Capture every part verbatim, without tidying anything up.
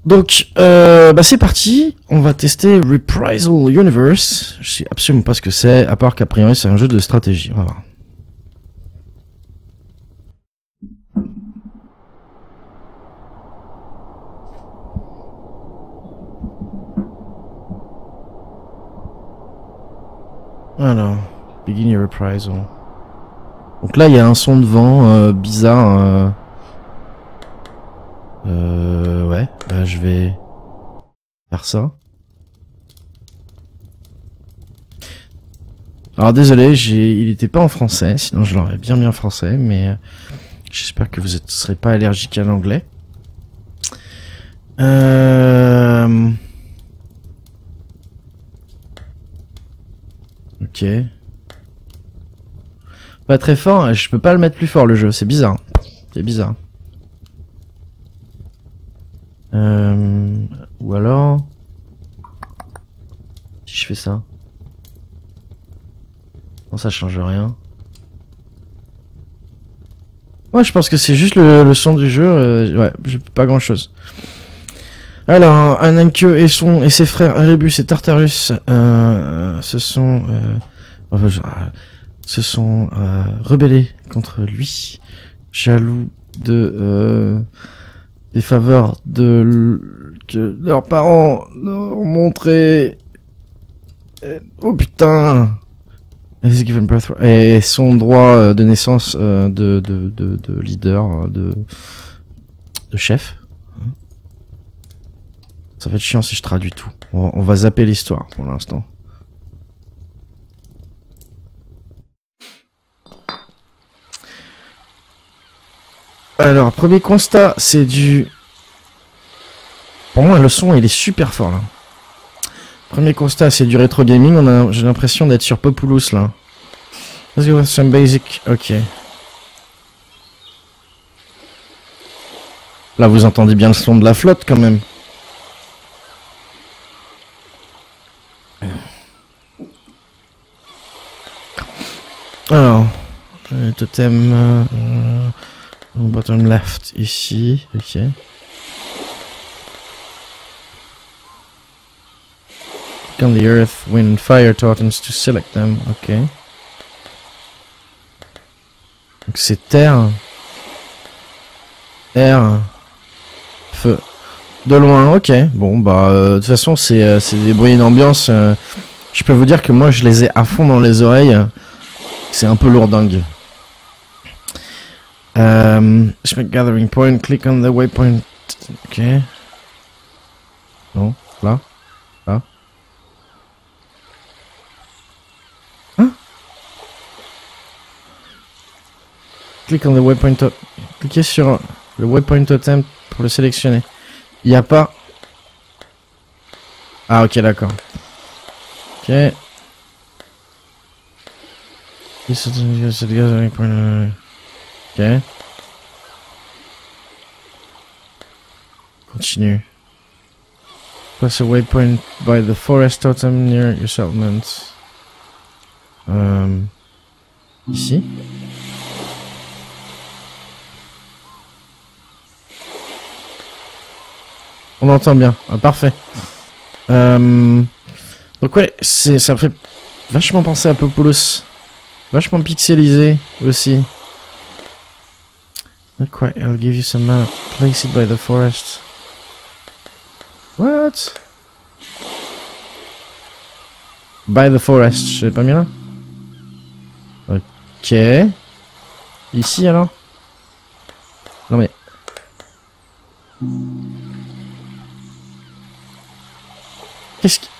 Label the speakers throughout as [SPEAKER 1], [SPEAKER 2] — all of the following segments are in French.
[SPEAKER 1] Donc, euh, bah c'est parti. On va tester Reprisal Universe. Je sais absolument pas ce que c'est, à part qu'a priori c'est un jeu de stratégie. On va voir. Alors, begin your reprisal. Donc là, il y a un son de vent euh, bizarre. Euh, euh, ouais, bah, je vais faire ça. Alors désolé, j'ai, il était pas en français, sinon je l'aurais bien mis en français, mais euh, j'espère que vous ne serez pas allergique à l'anglais. Euh... Ok. Pas très fort, je peux pas le mettre plus fort le jeu, c'est bizarre. C'est bizarre. Euh... Ou alors... Si je fais ça... Non, ça change rien. Ouais, je pense que c'est juste le, le son du jeu, euh, ouais, j'ai pas grand chose. Alors, Anankyo et son et ses frères Erebus et Tartarus euh, se sont euh, enfin, je, se sont euh, rebellés contre lui, jaloux de euh, des faveurs de que leurs parents leur ont montré. Oh putain. Et son droit de naissance de de de, de leader de de chef. Ça va être chiant si je traduis tout. On va, on va zapper l'histoire pour l'instant. Alors, premier constat, c'est du... Pour moi, le son, il est super fort, là. Premier constat, c'est du rétro gaming. On a, j'ai l'impression d'être sur Populous, là. Let's go with some basic... Ok. Là, vous entendez bien le son de la flotte, quand même. Alors, le totem euh, euh, bottom left ici, ok. Click on the earth, wind, fire totems to select them, ok. Donc c'est terre, air, feu. De loin, ok. Bon bah euh, de toute façon c'est euh, c'est des bruits d'ambiance. Euh, je peux vous dire que moi je les ai à fond dans les oreilles. C'est un peu lourdingue. Euh, gathering point, click on the waypoint. Ok. Non, là, là. Hein? Click on the waypoint. Cliquez sur le waypoint totem pour le sélectionner. Il n'y a pas. Ah ok d'accord. Ok. Ok. Continue. Place a waypoint by the forest totem near your settlement. Euh, ici. On entend bien. Ah, parfait. Euh, donc ouais, c'est ça me fait vachement penser à Populous. Vachement pixelisé aussi. Not quite, I'll give you some mana. Place it by the forest. What? By the forest, je l'ai pas mis là? Ok. Ici alors? Non mais... Qu'est-ce qui...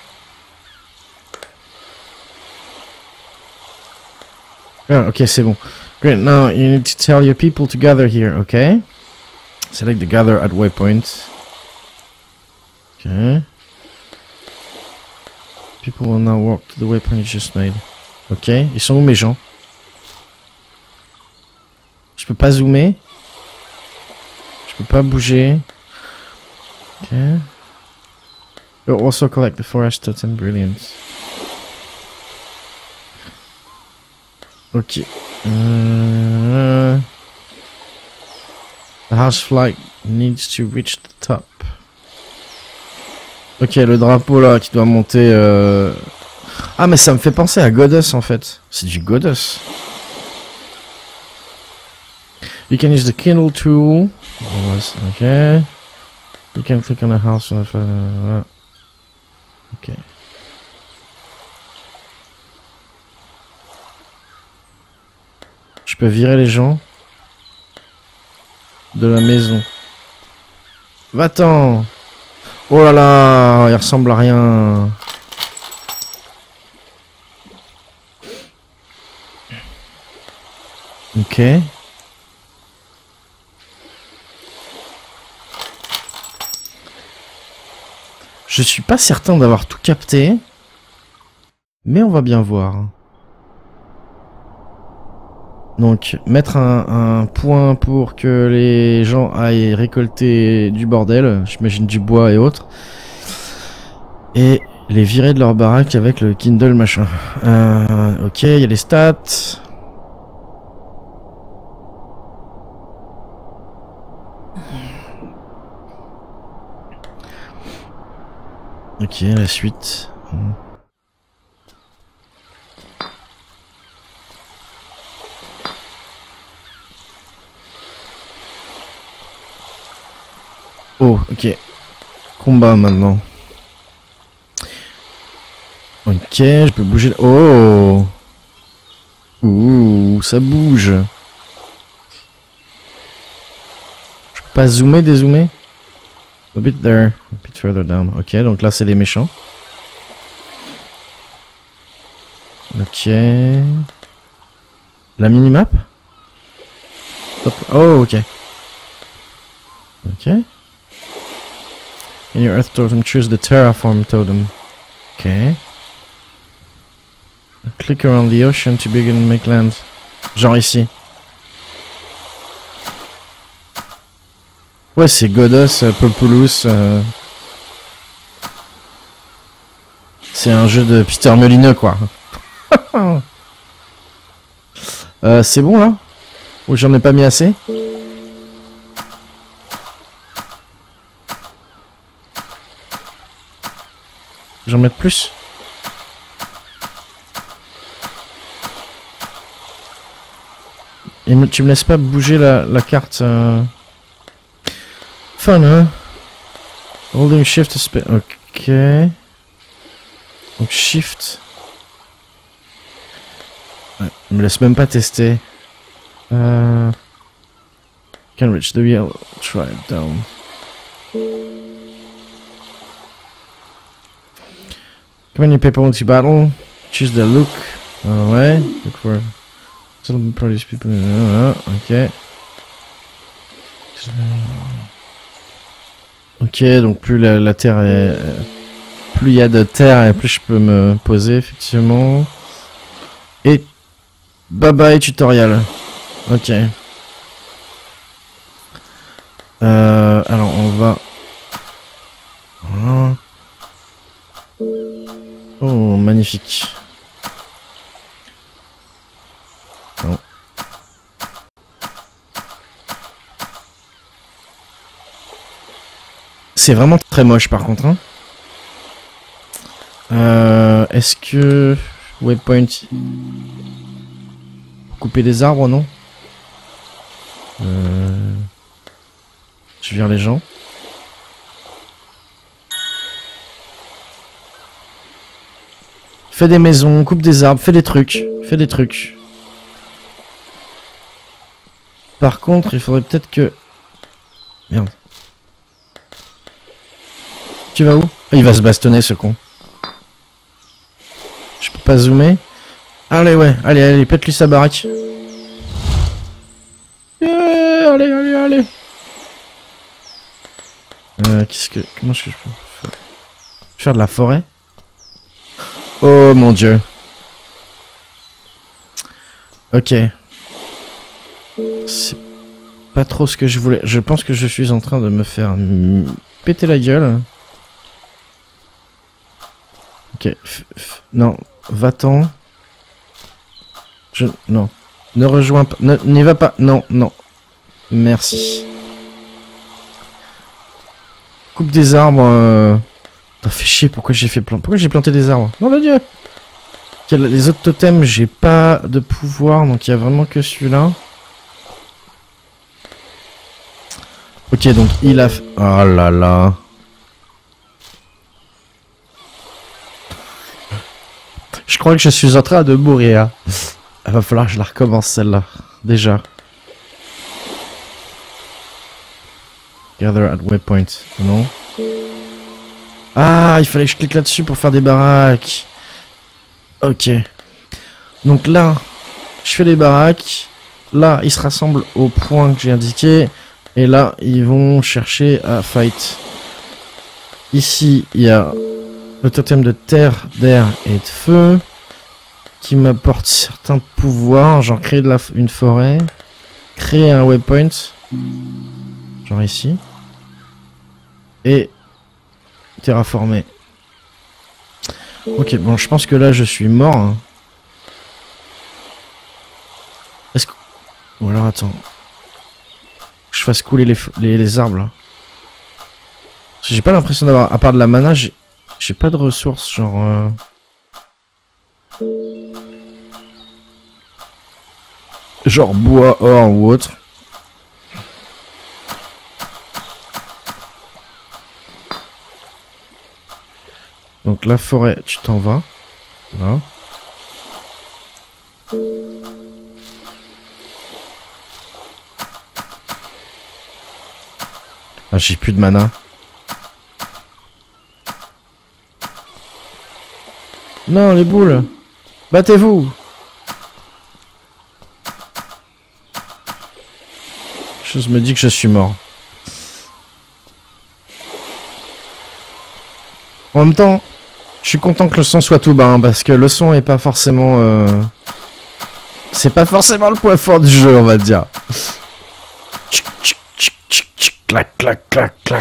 [SPEAKER 1] Ah, ok, c'est bon. Great, now you need to tell your people to gather here, okay? Select the gather at waypoint. Okay. People will now walk to the waypoint you just made. Ok, ils sont où mes gens? Je peux pas zoomer. Je peux pas bouger. Ok. You'll also collect the forest totem, brilliant. Ok. Uh, the house flight needs to reach the top. Ok, le drapeau là qui doit monter... Euh... Ah mais ça me fait penser à Goddess en fait. C'est du Goddess. You can use the Kindle tool. Ok. You can click on a house. Ok. Je peux virer les gens de la maison. Va-t'en. Oh là là, il ressemble à rien. Ok. Je suis pas certain d'avoir tout capté, mais on va bien voir. Donc, mettre un, un point pour que les gens aillent récolter du bordel, j'imagine du bois et autres, et les virer de leur baraque avec le Kindle machin. Euh, ok, il y a les stats. Ok, la suite. Oh, ok. Combat maintenant. Ok, je peux bouger. Oh! Ouh, ça bouge. Je peux pas zoomer, dézoomer? A bit there, a bit further down. Ok, donc là c'est les méchants. Ok. La minimap? Oh, ok. Ok. In your Earth totem, choose the Terraform totem. Ok. Click around the ocean to begin to make land. Genre ici. Ouais, c'est Goddess, Populous. Euh... C'est un jeu de Peter Molineux, quoi. euh, c'est bon, là? Ou j'en ai pas mis assez? J'en mets plus? Et me, tu me laisses pas bouger la, la carte euh... Fun, hein? Holding shift to spin. Ok. Donc shift. Ouais, il me laisse même pas tester. Euh... Can reach the wheel. Try it down. Come on, you people into battle. Choose the look. Uh, ouais. Look for. Some produce people. Uh, ok. Ok, donc plus la, la terre est... Plus il y a de terre et plus je peux me poser, effectivement. Et... Bye bye tutoriel. Ok. Euh, alors on va... Voilà. Oh, magnifique. Non. C'est vraiment très moche par contre. Hein. Euh, Est-ce que... Waypoint... Couper des arbres, non? euh... Je vire les gens. Fais des maisons, coupe des arbres, fais des trucs. Fais des trucs. Par contre, il faudrait peut-être que... Merde. Tu vas où? Il va se bastonner ce con. Je peux pas zoomer. Allez ouais, allez, allez, pète-lui sa baraque. Yeah, allez, allez, allez. Euh, qu'est-ce que... Comment est-ce que je peux faire? Faire de la forêt? Oh mon dieu. Ok. C'est pas trop ce que je voulais. Je pense que je suis en train de me faire péter la gueule. Ok. F f non. Va-t'en. Je... Non. Ne rejoins pas. N'y va pas. Non, non. Merci. Coupe des arbres. Euh... Ça fait chier, pourquoi j'ai fait planter... Pourquoi j'ai planté des arbres? Non, le dieu. Les autres totems, j'ai pas de pouvoir, donc il y a vraiment que celui-là. Ok, donc il a... Oh là là. Je crois que je suis en train de mourir. Il va falloir que je la recommence celle-là. Déjà. Gather at waypoint. Non. Ah, il fallait que je clique là-dessus pour faire des baraques. Ok. Donc là, je fais les baraques. Là, ils se rassemblent au point que j'ai indiqué. Et là, ils vont chercher à fight. Ici, il y a le totem de terre, d'air et de feu. Qui m'apporte certains pouvoirs. Genre créer de la f une forêt. Créer un waypoint. Genre ici. Et terraformer. Ok, bon, je pense que là, je suis mort. Hein. Est-ce que... Ou alors, attends. Je fasse couler les, les, les arbres, là. J'ai pas l'impression d'avoir... À part de la mana, j'ai j'ai pas de ressources, genre... Euh... Genre bois, or ou autre. Donc la forêt, tu t'en vas. Là. Ah, j'ai plus de mana. Non, les boules. Battez-vous. Je me dis que je suis mort. En même temps, je suis content que le son soit tout bas, hein, parce que le son est pas forcément... Euh... C'est pas forcément le point fort du jeu, on va dire. Tchic, tchic, tchic, tchic, tchic, clac, clac, clac, clac.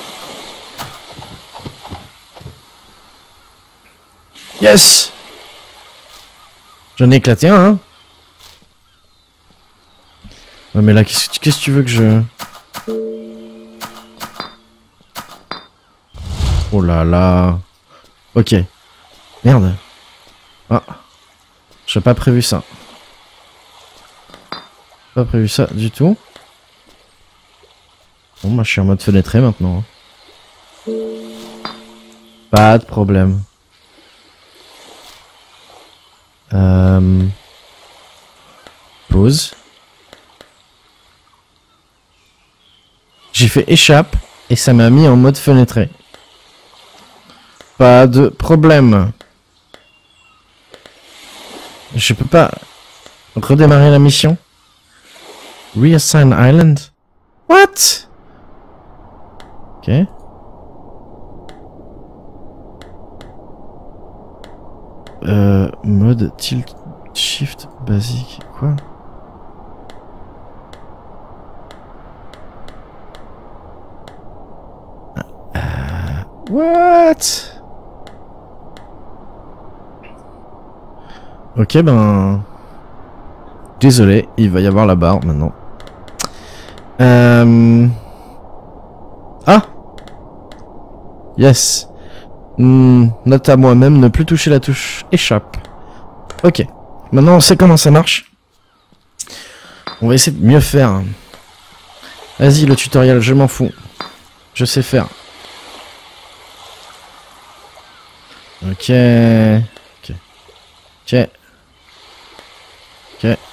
[SPEAKER 1] Yes! J'en ai éclaté un, hein. Ouais, mais là, qu'est-ce que qu'est-ce que tu veux que je... Oh là là. Ok. Merde. Ah. J'ai pas prévu ça. Pas prévu ça du tout. Bon, bah, je suis en mode fenêtré maintenant. Pas de problème. Euh... Pause. J'ai fait échappe et ça m'a mis en mode fenêtré. Pas de problème. Je peux pas redémarrer la mission. Reassign Island. What? Ok. Euh, mode tilt shift basique. Quoi? Euh, what? Ok, ben... Désolé, il va y avoir la barre maintenant. Euh... Ah! Yes. Hmm, note à moi-même, ne plus toucher la touche échappe. Ok. Maintenant, on sait comment ça marche. On va essayer de mieux faire. Vas-y, le tutoriel, je m'en fous. Je sais faire. Ok. Ok. Ok. Ok.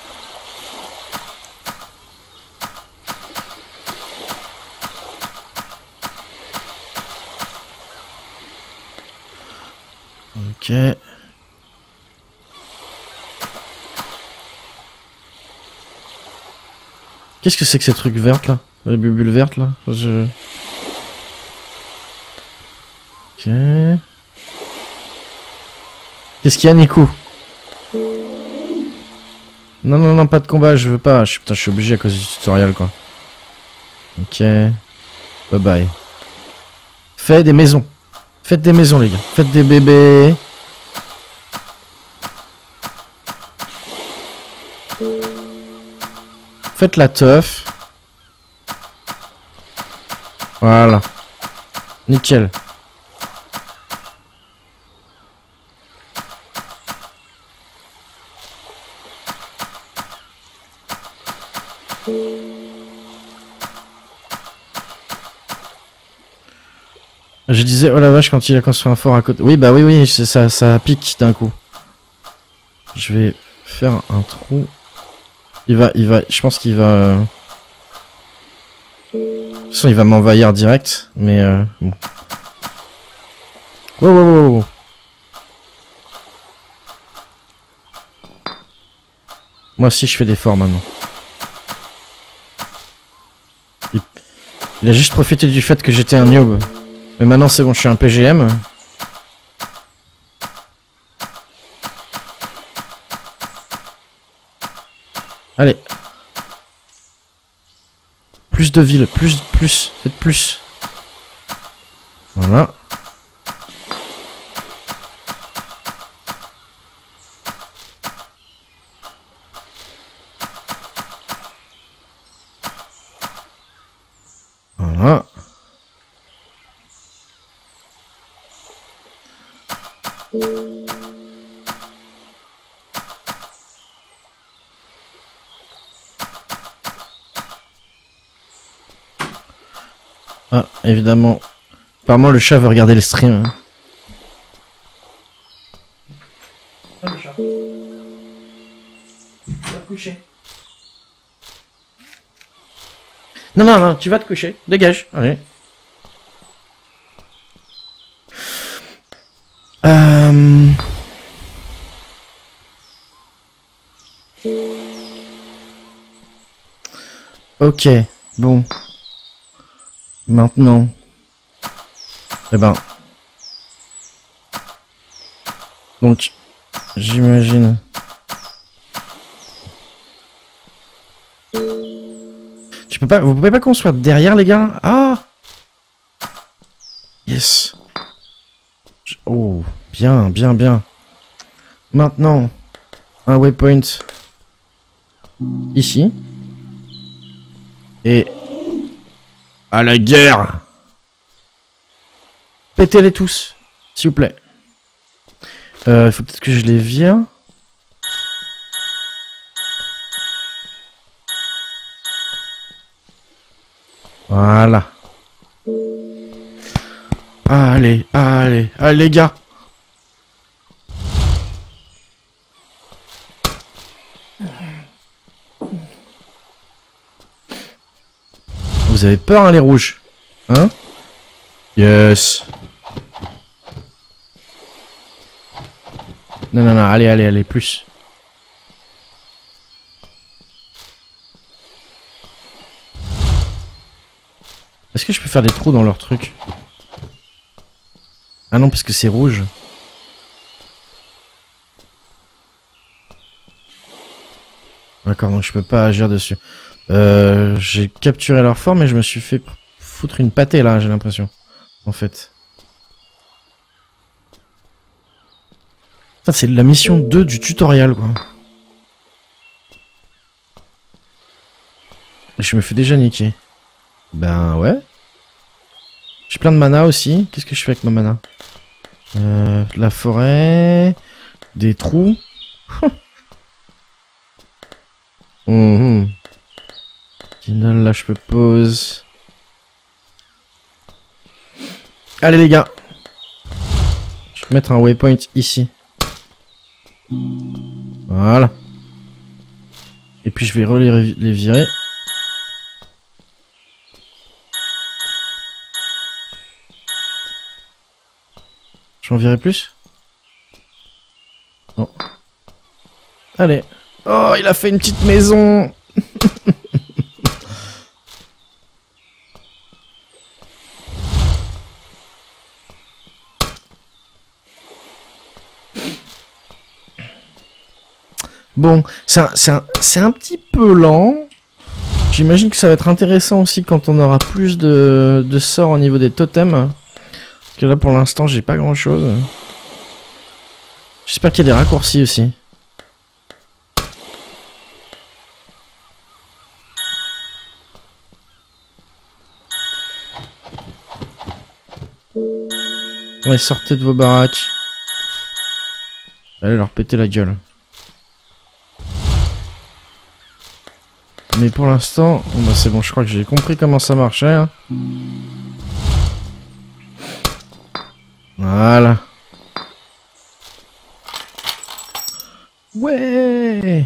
[SPEAKER 1] Ok. Qu'est-ce que c'est que ces trucs vertes là? Les bulles vertes là? Je... Ok. Qu'est-ce qu'il y a, Nico? Non, non, non, pas de combat, je veux pas. Je suis, putain, je suis obligé à cause du tutoriel, quoi. Ok. Bye bye. Faites des maisons. Faites des maisons, les gars. Faites des bébés. Faites la teuf. Voilà. Nickel. Je disais, oh la vache, quand il a construit un fort à côté. Oui, bah oui, oui, ça, ça pique d'un coup. Je vais faire un trou. Il va, il va, je pense qu'il va... De toute façon, il va m'envahir direct, mais euh, bon. Wow, wow, wow, wow. Moi aussi, je fais des forts maintenant. Il... il a juste profité du fait que j'étais un noob. Mais maintenant, c'est bon, je suis un P G M. Allez. Plus de villes, plus, plus, faites plus. Voilà. Voilà. Ah, évidemment. Apparemment, le chat veut regarder le stream. Hein. Ah, le chat. Tu vas te coucher. Non, non, non, tu vas te coucher. Dégage. Allez. Euh... Ok, bon. Maintenant. Eh ben. Donc, j'imagine. Tu peux pas, vous pouvez pas construire derrière, les gars? Ah! Yes. Oh, bien, bien, bien. Maintenant, un waypoint ici. Et à la guerre. Pétez-les tous, s'il vous plaît. Euh, il faut peut-être que je les vire. Voilà. Allez, allez, allez les gars. Vous avez peur, hein, les rouges? Hein? Yes. Non, non, non, allez, allez, allez, plus. Est-ce que je peux faire des trous dans leur truc? Ah non, parce que c'est rouge. D'accord, donc je peux pas agir dessus. Euh, j'ai capturé leur forme et je me suis fait foutre une pâtée là, j'ai l'impression. En fait. Ça, c'est la mission deux du tutoriel, quoi. Et je me fais déjà niquer. Ben ouais. J'ai plein de mana aussi. Qu'est-ce que je fais avec ma mana? euh, La forêt. Des trous. mmh. Là, je peux pause. Allez, les gars. Je vais mettre un waypoint ici. Voilà. Et puis, je vais les, les virer. J'en virerai plus? Non. Allez. Oh, il a fait une petite maison. Bon, c'est un, c'est un, c'est un petit peu lent. J'imagine que ça va être intéressant aussi quand on aura plus de, de sorts au niveau des totems. Parce que là, pour l'instant, j'ai pas grand chose. J'espère qu'il y a des raccourcis aussi. Ouais, sortez de vos baraques. Allez leur péter la gueule. Mais pour l'instant, bon bah c'est bon, je crois que j'ai compris comment ça marchait. Hein. Voilà. Ouais.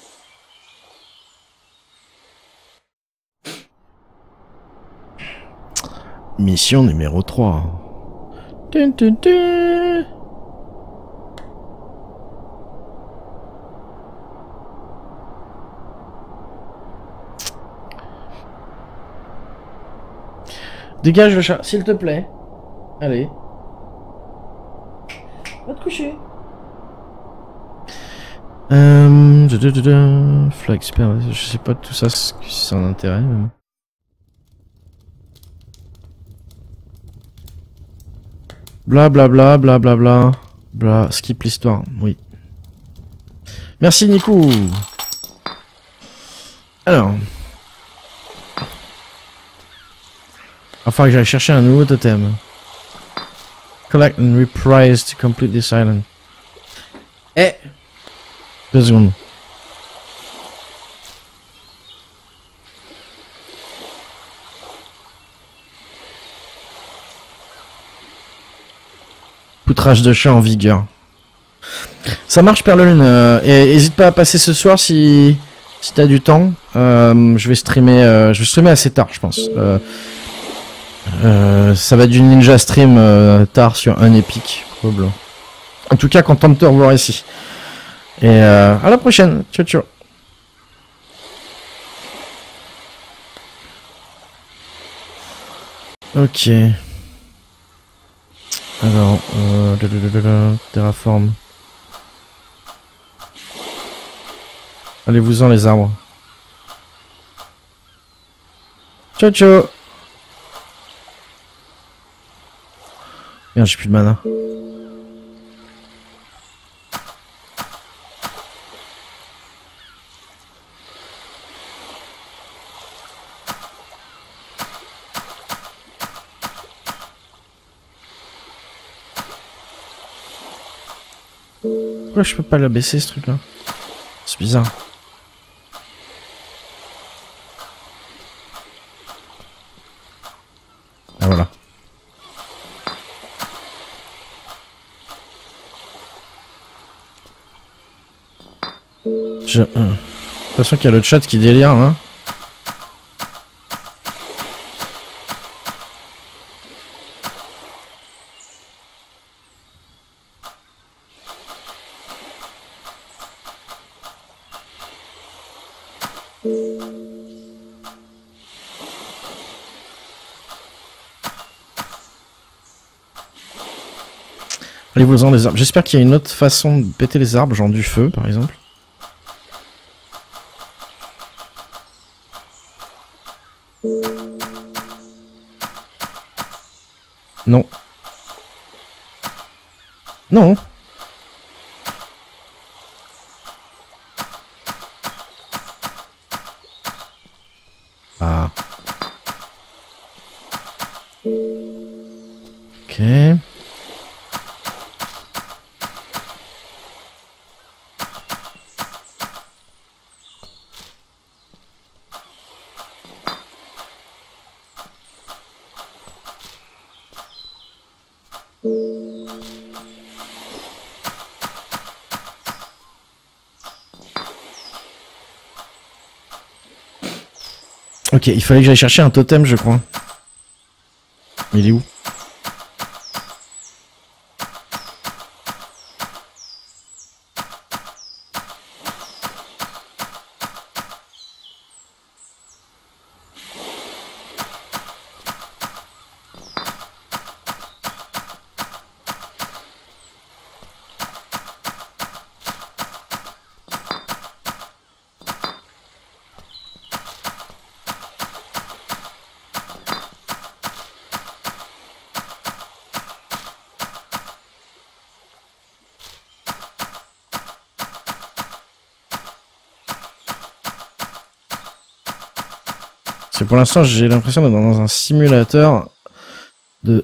[SPEAKER 1] Mission numéro trois. Dun, dun, dun. Dégage le chat, s'il te plaît. Allez. Va te coucher. Euh... Flag Spare, je sais pas tout ça, si c'est un intérêt. Mais... Bla bla bla bla bla bla. Bla, skip l'histoire, oui. Merci Nico. Alors. Enfin que j'aille chercher un nouveau totem. Collect and reprise to complete this island. Eh. Deux secondes. Poutrage de chat en vigueur. Ça marche Perlelune. Euh, et hésite pas à passer ce soir si si t'as du temps. Euh, je vais streamer. Euh, je vais streamer assez tard, je pense. Euh, euh, ça va être du ninja stream euh, tard sur un épique, probablement. En tout cas, content de te revoir ici. Et euh, à la prochaine. Ciao ciao. Ok. Alors, euh, terraform. Allez-vous-en les arbres. Ciao ciao. Merde, j'ai plus de mana. Pourquoi je peux pas la baisser ce truc là? C'est bizarre. Ah voilà. J'ai euh, l'impression qu'il y a le chat qui délire hein. Allez-vous-en les arbres. J'espère qu'il y a une autre façon de péter les arbres, genre du feu par exemple. Non. Non. Ah. Ok. Ok, il fallait que j'aille chercher un totem, je crois. Mais il est où? Pour l'instant, j'ai l'impression d'être dans un simulateur de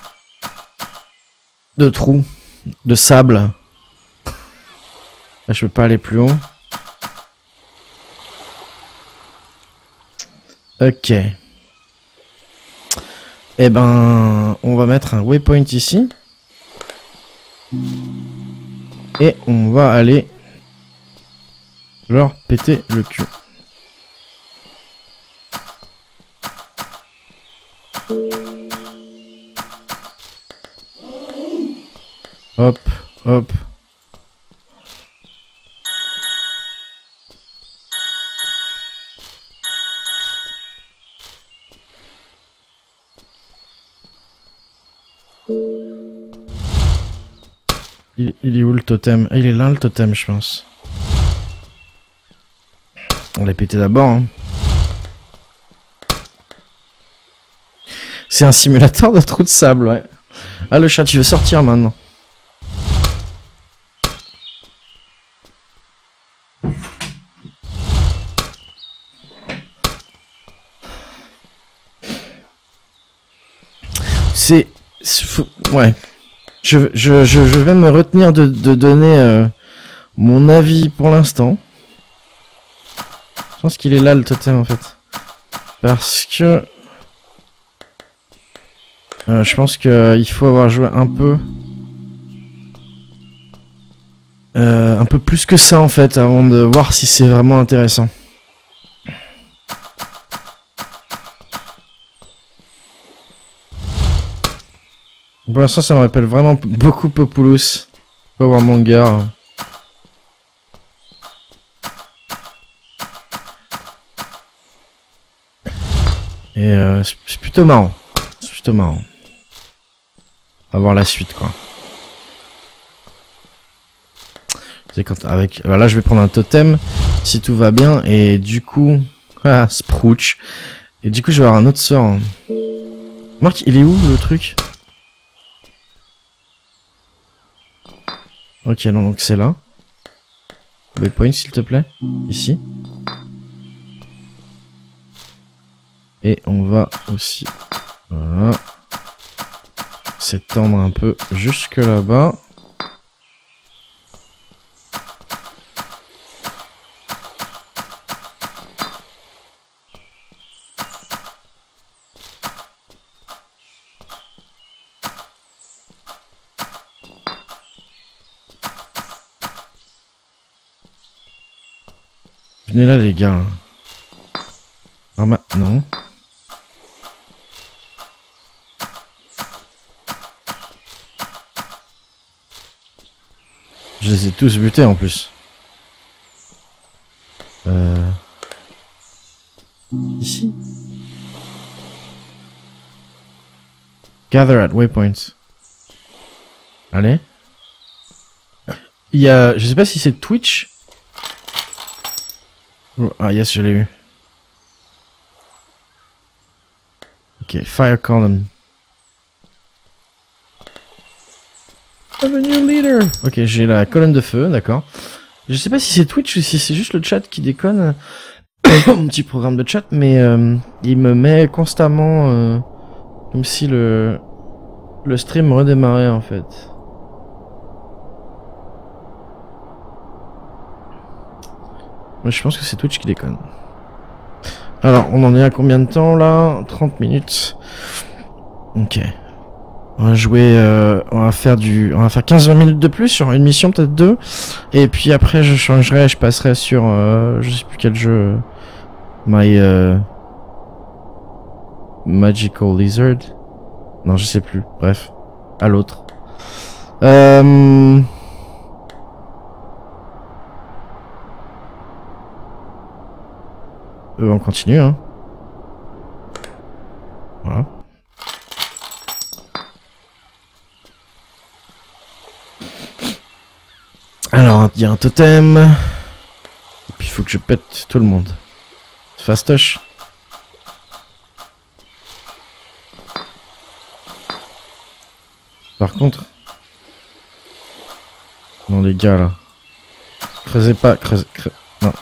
[SPEAKER 1] de trous, de sable. Là, je peux pas aller plus haut. Ok. Eh ben, on va mettre un waypoint ici. Et on va aller leur péter le cul. Hop, hop. Il, il est où le totem? Ah, il est là le totem, je pense. On l'a pété d'abord. Hein. C'est un simulateur de trou de sable, ouais. Ah, le chat, tu veux sortir maintenant? C'est... Ouais. Je, je, je, je vais me retenir de, de donner euh, mon avis pour l'instant. Je pense qu'il est là le totem en fait. Parce que... Euh, je pense qu'il faut avoir joué un peu... Euh, un peu plus que ça en fait avant de voir si c'est vraiment intéressant. Pour l'instant, ça me rappelle vraiment beaucoup Populous. Power Manga. Et euh, c'est plutôt marrant. C'est plutôt marrant. On va voir la suite, quoi. C'est quand avec. Alors là, je vais prendre un totem si tout va bien et du coup, ah, Sprouch. Et du coup, je vais avoir un autre sort. Marc, il est où le truc? Ok, non, donc c'est là. Waypoint, s'il te plaît. Ici. Et on va aussi... Voilà. S'étendre un peu jusque là-bas. Venez là les gars. Ah bah non. Je les ai tous butés en plus. Euh... Ici. Gather at waypoints. Allez. Il y a... Je sais pas si c'est Twitch. Oh, ah yes, je l'ai eu. Ok, fire column. Avenue leader. Ok, j'ai la colonne de feu, d'accord. Je sais pas si c'est Twitch ou si c'est juste le chat qui déconne. Mon petit programme de chat, mais euh, il me met constamment euh, comme si le le stream redémarrait en fait. Moi, je pense que c'est Twitch qui déconne. Alors, on en est à combien de temps là? trente minutes. Ok. On va jouer, euh, on va faire du, on va faire quinze vingt minutes de plus sur une mission, peut-être deux. Et puis après, je changerai, je passerai sur, euh, je sais plus quel jeu. My euh, Magical Lizard. Non, je sais plus. Bref, à l'autre. Euh... Euh, on continue, hein. Voilà. Alors, il y a un totem. Et puis, il faut que je pète tout le monde. Fastoche. Par contre... Non, les gars, là. Creusez pas, creusez... creusez... Non.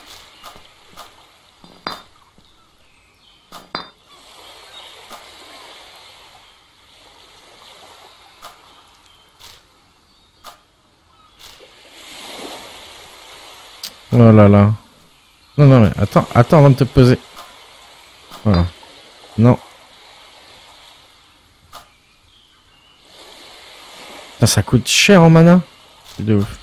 [SPEAKER 1] Oh là là. Non, non, mais attends, attends avant de te poser. Voilà. Non. Putain, ça coûte cher en mana. C'est de ouf.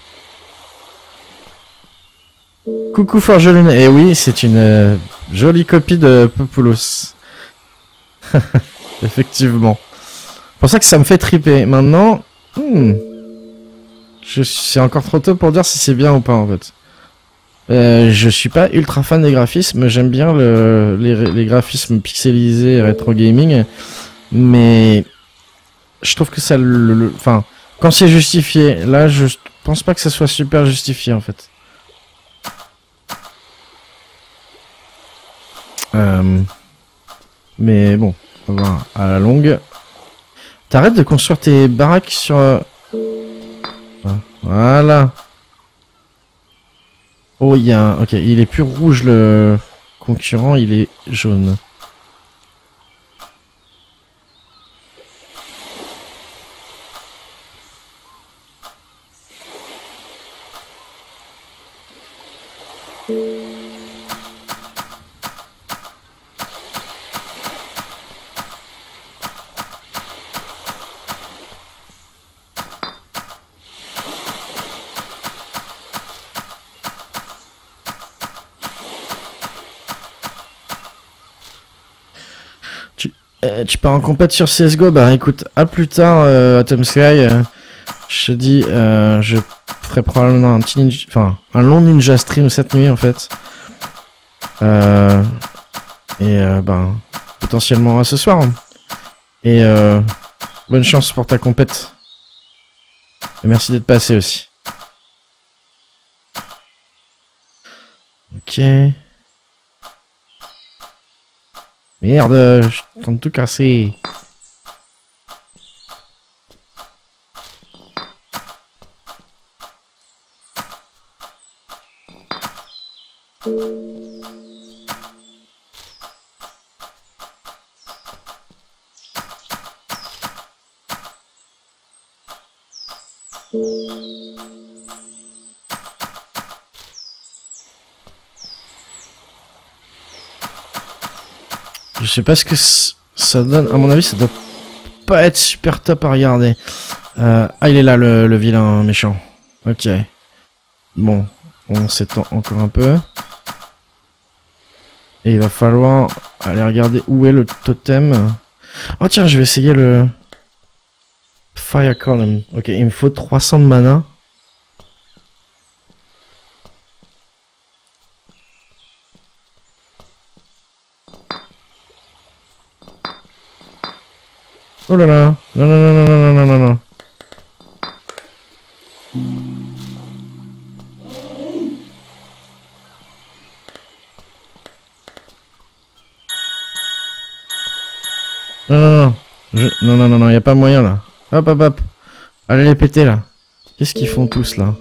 [SPEAKER 1] Coucou Forgelune. Et oui, c'est une euh, jolie copie de Populous. Effectivement. C'est pour ça que ça me fait triper. Maintenant, hmm, je c'est encore trop tôt pour dire si c'est bien ou pas en fait. Euh, je suis pas ultra fan des graphismes. J'aime bien le, les, les graphismes pixelisés rétro gaming, mais je trouve que ça le, le enfin quand c'est justifié. Là, je pense pas que ça soit super justifié en fait. Euh, mais bon, on va voir à la longue. T'arrêtes de construire tes baraques sur... Euh... Voilà. Oh, il y a un... Ok, il est plus rouge le concurrent, il est jaune. Tu pars en compète sur C S G O, bah écoute, à plus tard, euh, Atom Sky. Euh, je te dis, euh, je ferai probablement un petit ninja, enfin, un long ninja stream cette nuit en fait. Euh, et euh, ben, potentiellement à ce soir. Et euh, bonne chance pour ta compète. Et merci d'être passé aussi. Ok. Merde, je tente de tout casser. Je sais pas ce que ça donne. À mon avis, ça doit pas être super top à regarder. Euh, ah, il est là, le, le vilain méchant. Ok. Bon, on s'étend encore un peu. Et il va falloir aller regarder où est le totem. Oh tiens, je vais essayer le... Fire Column. Ok, il me faut trois cents de mana. Oh là là. Non, non, non, non, non, non, non, non. Non, non, non. Je... Non, non, non, non, y a pas moyen là. Hop, hop, hop. Allez les péter là. Qu'est-ce qu'ils font tous là?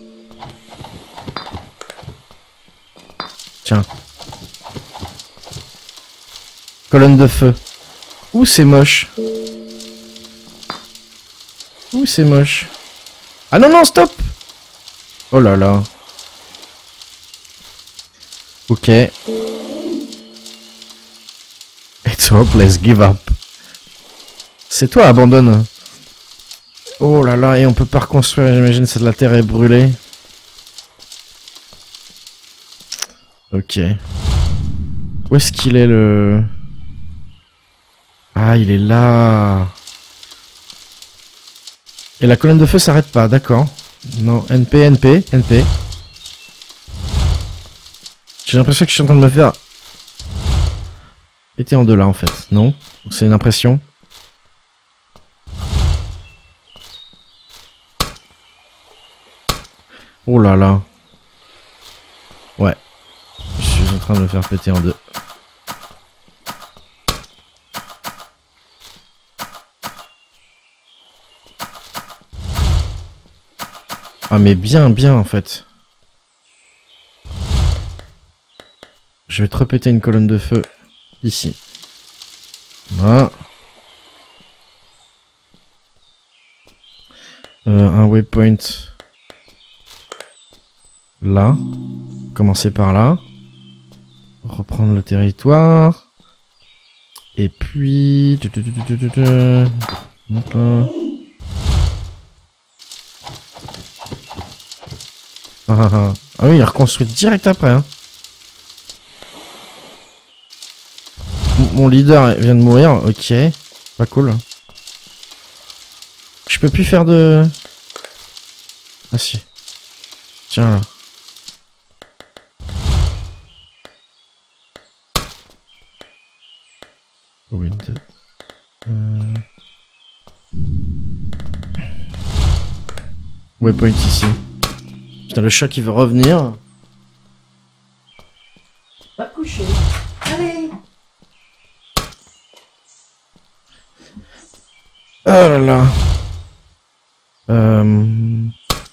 [SPEAKER 1] Tiens. Colonne de feu. Ouh, c'est moche. Ouh, c'est moche. Ah non, non, stop! Oh là là. Ok. It's hopeless, give up. C'est toi, abandonne. Oh là là, et on peut pas reconstruire, j'imagine, c'est de la terre est brûlée. Ok. Où est-ce qu'il est le... Ah, il est là. Et la colonne de feu s'arrête pas, d'accord. Non, N P, N P, N P. J'ai l'impression que je suis en train de me faire... péter en deux là, en fait. Non, c'est une impression. Oh là là. Ouais. Je suis en train de me faire péter en deux. Ah mais bien, bien en fait. Je vais te repéter une colonne de feu ici. Voilà. Euh, un waypoint. Là. Commencer par là. Reprendre le territoire. Et puis... Donc là. Ah, ah, ah. Ah oui, il reconstruit direct après. Hein. Mon leader vient de mourir, ok. Pas cool. Je peux plus faire de... Ah si. Tiens là. Wind. Euh... Waypoint ici. Putain, le chat qui veut revenir. Va te coucher. Allez. Oh là là. Euh...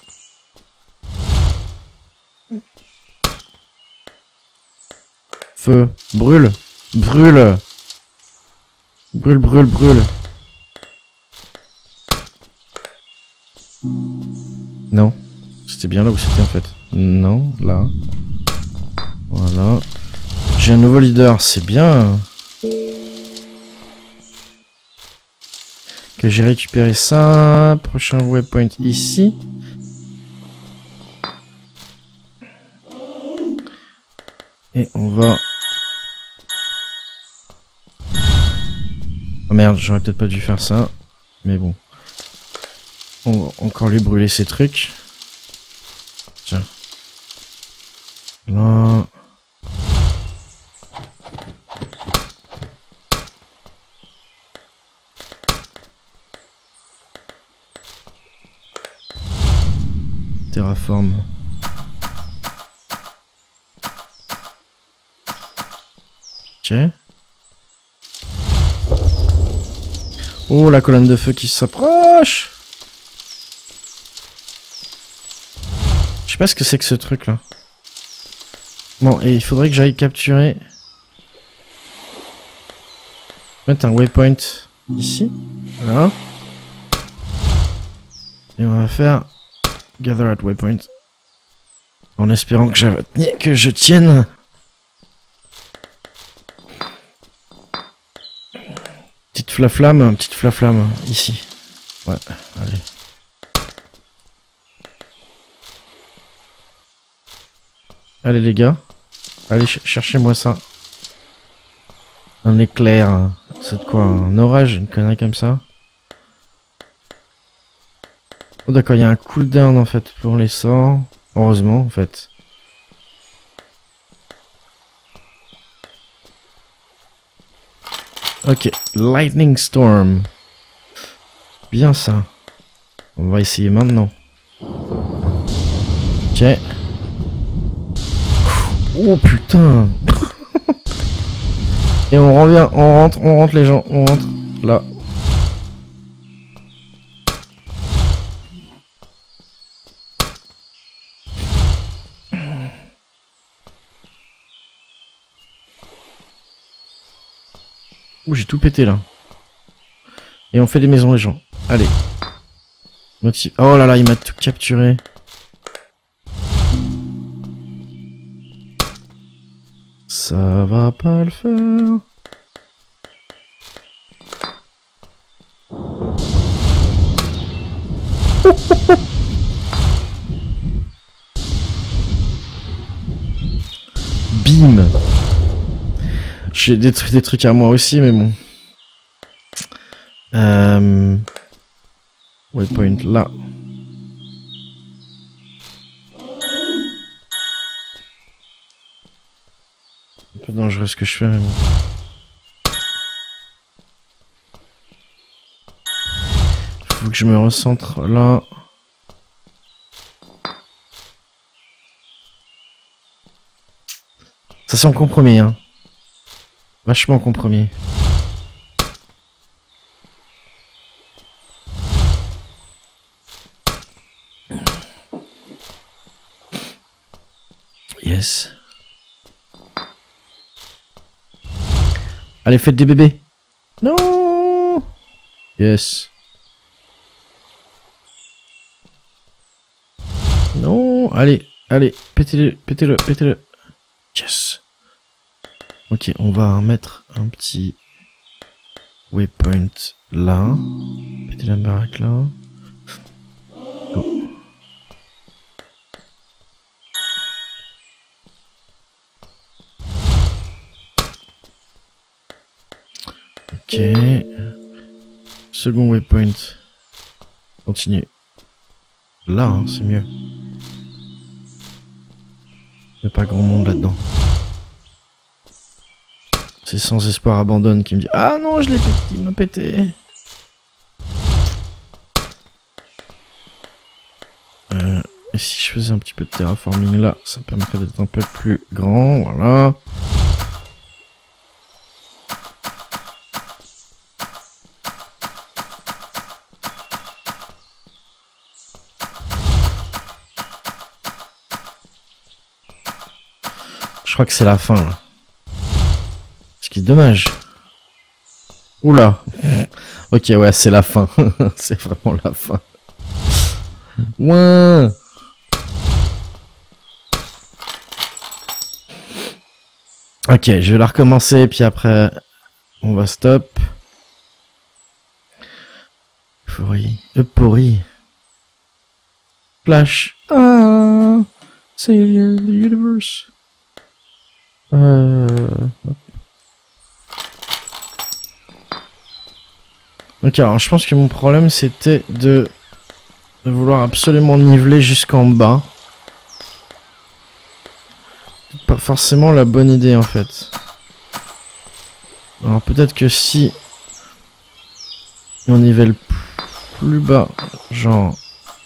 [SPEAKER 1] Feu. Brûle. Brûle. Brûle, brûle, brûle. Non. C'était bien là où c'était en fait. Non, là. Voilà. J'ai un nouveau leader, c'est bien. Que j'ai récupéré ça. Prochain waypoint ici. Et on va... Oh merde, j'aurais peut-être pas dû faire ça. Mais bon. On va encore lui brûler ses trucs. Tiens. Là. Terraform. Ok. Oh, la colonne de feu qui s'approche. Je sais pas ce que c'est que ce truc là. Bon, et il faudrait que j'aille capturer. Mettre un waypoint ici. Voilà. Et on va faire gather at waypoint. En espérant que je, que je tienne. Petite flaflamme, petite flaflamme ici. Ouais, allez. Allez les gars, allez ch cherchez-moi ça. Un éclair, c'est de quoi? Un orage, une connerie comme ça. Oh d'accord, il y a un cooldown en fait pour les sorts. Heureusement en fait. Ok, Lightning Storm. Bien ça. On va essayer maintenant. Ok. Oh putain. Et on revient, on rentre, on rentre les gens, on rentre là. Ouh, j'ai tout pété là. Et on fait des maisons les gens. Allez. Motive. Oh là là, il m'a tout capturé. Ça va pas le faire. Bim. J'ai détruit des trucs à moi aussi, mais bon. Euh... Waypoint là. Un peu dangereux ce que je fais, mais bon. Faut que je me recentre là. Ça sent compromis, hein. Vachement compromis. Yes. Allez, faites des bébés. Non. Yes. Non. Allez, allez, pétez-le, pétez-le, pétez-le. Yes. Ok, on va mettre un petit waypoint là. Péter la baraque là. Go. Ok. Second waypoint. Continue. Là, hein, c'est mieux. Il n'y a pas grand monde là-dedans. C'est Sans Espoir Abandonne qui me dit « Ah non, je l'ai pété, il m'a pété !» euh, Et si je faisais un petit peu de terraforming là, ça me permettrait d'être un peu plus grand, voilà. Je crois que c'est la fin là. Ce qui est dommage. Oula. Ok, ouais, c'est la fin. C'est vraiment la fin. Ouais. Ok, je vais la recommencer, puis après, on va stop. Euphorie. Euphorie. Flash. Ah. Savior of the universe. Euh... Ok, alors je pense que mon problème c'était de... de vouloir absolument niveler jusqu'en bas. Pas forcément la bonne idée en fait. Alors peut-être que si on nivelle plus bas, genre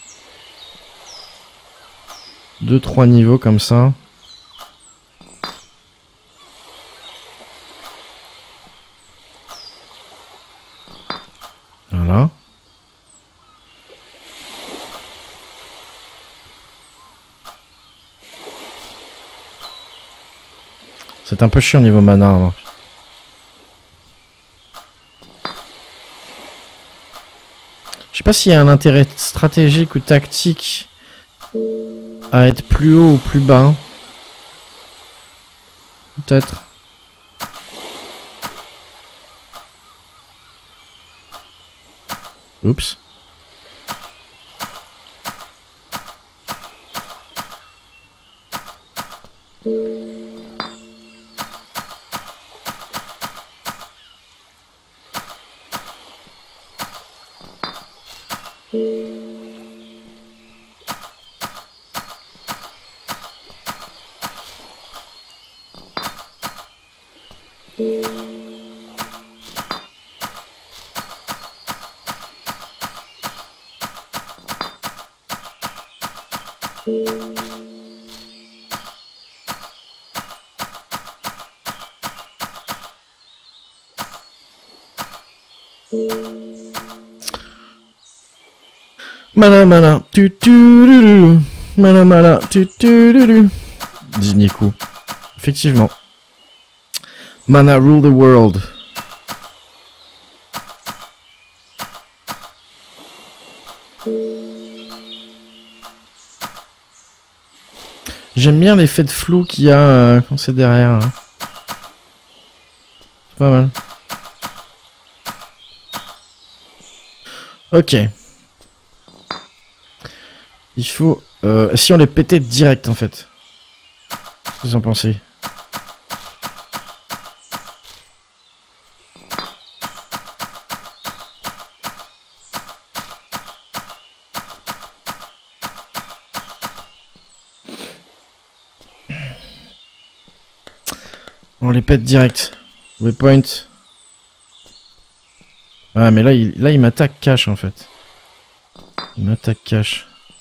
[SPEAKER 1] deux trois niveaux comme ça. Voilà. C'est un peu chiant au niveau mana. Hein. Je sais pas s'il y a un intérêt stratégique ou tactique à être plus haut ou plus bas. Peut-être. Oups. Mana mana tu tu du du. Mana mana tu tu du du. Dit Nico. Effectivement. Mana rule the world. J'aime bien l'effet de flou qu'il y a euh, quand c'est derrière. Hein. C'est pas mal. Ok. Il faut... Euh, si on les pétait direct en fait. Qu'est-ce que vous en pensez? On les pète direct. Waypoint. Ah mais là il, là, il m'attaque cash en fait. Il m'attaque cash.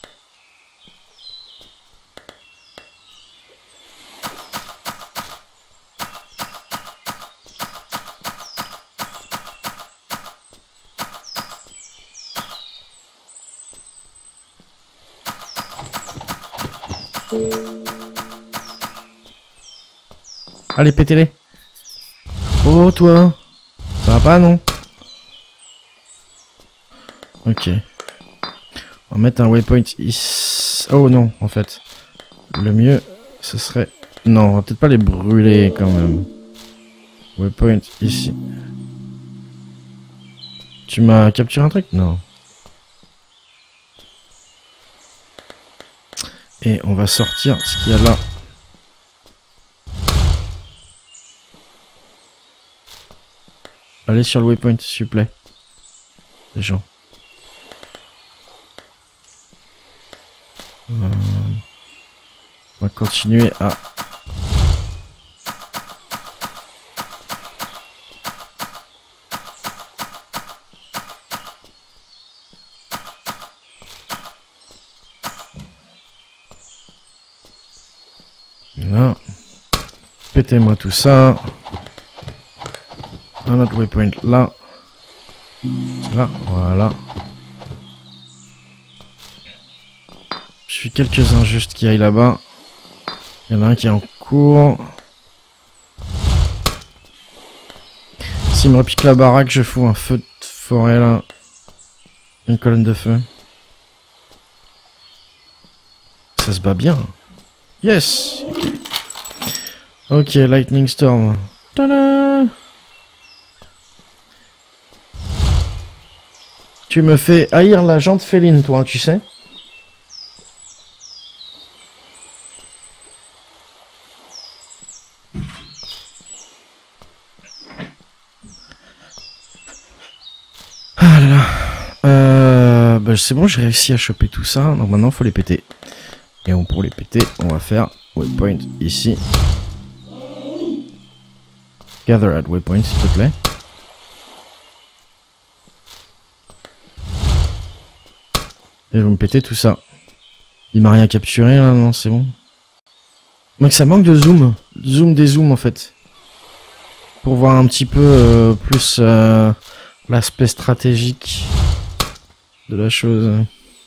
[SPEAKER 1] Allez, pétez-les. Oh, toi. Ça va pas, non? Ok. On va mettre un waypoint ici. Oh non, en fait. Le mieux, ce serait... Non, on va peut-être pas les brûler, quand même. Waypoint ici. Tu m'as capturé un truc? Non. Et on va sortir ce qu'il y a là. Allez sur le waypoint, s'il vous plaît. Les gens. Euh, on va continuer à... Là. Pétez-moi tout ça. Un autre waypoint là. Là, voilà. Je suis quelques-uns juste qui aillent là-bas. Il y en a un qui est en cours. S'il me repique la baraque, je fous un feu de forêt là. Une colonne de feu. Ça se bat bien. Yes. Ok, Lightning Storm. Tada. Tu me fais haïr la jante féline, toi, tu sais. Ah là là. Euh, bah c'est bon, j'ai réussi à choper tout ça. Donc maintenant, faut les péter. Et on, pour les péter, on va faire waypoint ici. Gather at waypoint, s'il te plaît. Et vous me pétez tout ça. Il m'a rien capturé là, non, c'est bon. Donc ça manque de zoom. Zoom des zooms en fait. Pour voir un petit peu euh, plus euh, l'aspect stratégique de la chose.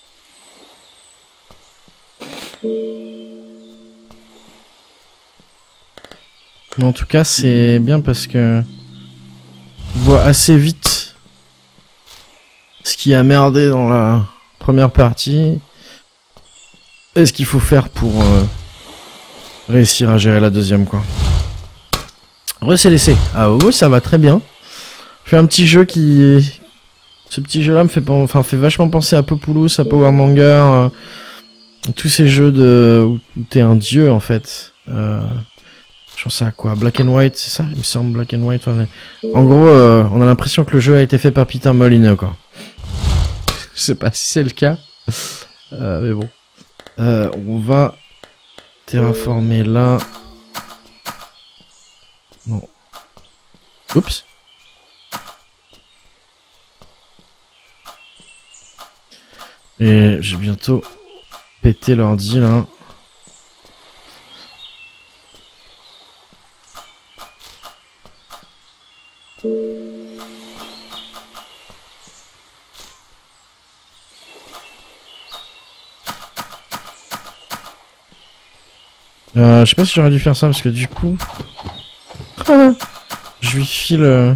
[SPEAKER 1] Mais en tout cas, c'est bien parce que je vois assez vite ce qui a merdé dans la première partie et ce qu'il faut faire pour euh, réussir à gérer la deuxième, quoi. Re-c'est laissé. Ah oui, ça va très bien. Je fais un petit jeu qui... Ce petit jeu-là me fait, enfin, fait vachement penser à Populous, à Power Monger, euh, tous ces jeux de où t'es un dieu en fait. Euh... Je pense à quoi? Black and White, c'est ça? Il me semble Black and White. Enfin, en gros, euh, on a l'impression que le jeu a été fait par Peter Molyneux, quoi. Je sais pas si c'est le cas. Euh, mais bon. Euh, on va terraformer là. Non. Oups. Et j'ai bientôt pété l'ordi là. Euh, je sais pas si j'aurais dû faire ça parce que du coup... je lui file... Euh...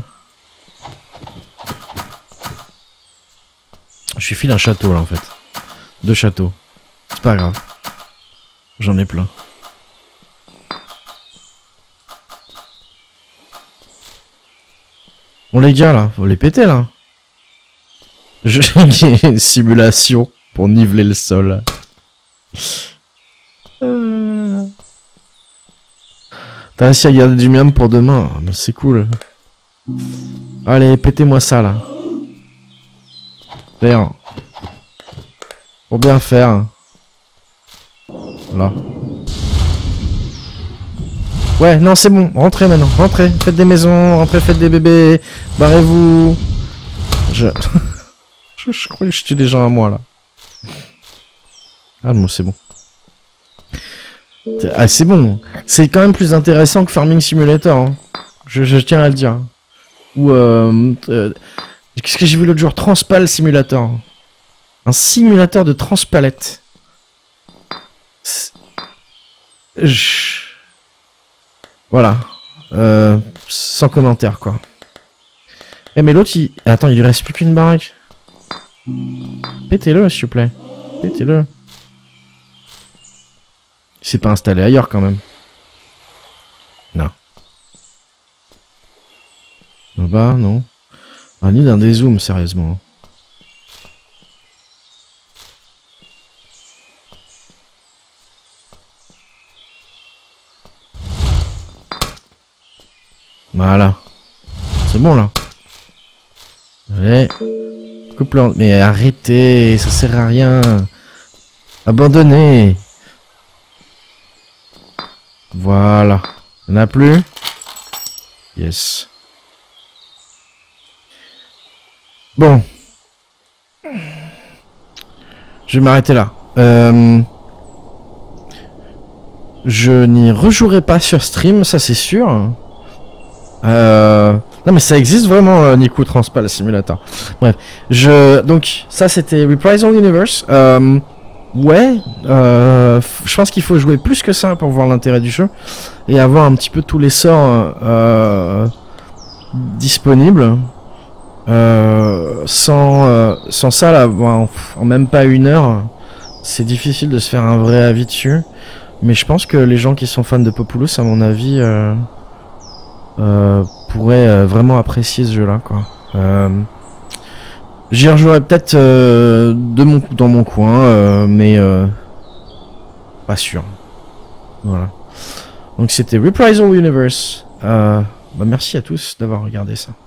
[SPEAKER 1] Je lui file un château là en fait. Deux châteaux. C'est pas grave. J'en ai plein. Bon les gars là, faut les péter là. Je... une simulation pour niveler le sol. Euh... T'as réussi à garder du miam pour demain, c'est cool. Allez, pétez-moi ça là. Faire. Pour bien faire. Voilà. Ouais, non, c'est bon. Rentrez maintenant. Rentrez. Faites des maisons. Rentrez, faites des bébés. Barrez-vous. Je... je... Je crois que je tue des gens à moi là. Ah bon, c'est bon. Ah, c'est bon. C'est quand même plus intéressant que Farming Simulator. Hein. Je, je tiens à le dire. Ou euh, euh, qu'est-ce que j'ai vu l'autre jour? Transpal Simulator. Un simulateur de transpalette. Je... Voilà. Euh, sans commentaire quoi. Eh mais l'autre il... Attends, il lui reste plus qu'une baraque. Pétez-le s'il vous plaît. Pétez-le. Il s'est pas installé ailleurs quand même. Non. Là-bas, non. Un nid d'un dézoom, sérieusement. Voilà. C'est bon là. Ouais. Coupe-le. Mais arrêtez, ça sert à rien. Abandonnez. Voilà. Il n'y en a plus? Yes. Bon. Je vais m'arrêter là. Euh... Je n'y rejouerai pas sur stream, ça c'est sûr. Euh... Non mais ça existe vraiment, euh, Nico Transpal Simulator. Bref, je donc ça c'était Reprisal Universe. Euh... Ouais, euh... je pense qu'il faut jouer plus que ça pour voir l'intérêt du jeu et avoir un petit peu tous les sorts euh... disponibles. Euh... Sans euh... sans ça là, bon, en même pas une heure, c'est difficile de se faire un vrai avis dessus. Mais je pense que les gens qui sont fans de Populous, à mon avis, euh, euh, pourraient euh, vraiment apprécier ce jeu-là, quoi. Euh, J'y rejouerai peut-être euh, de mon dans mon coin, euh, mais euh, pas sûr. Voilà. Donc c'était Reprisal Universe. Euh, bah merci à tous d'avoir regardé ça.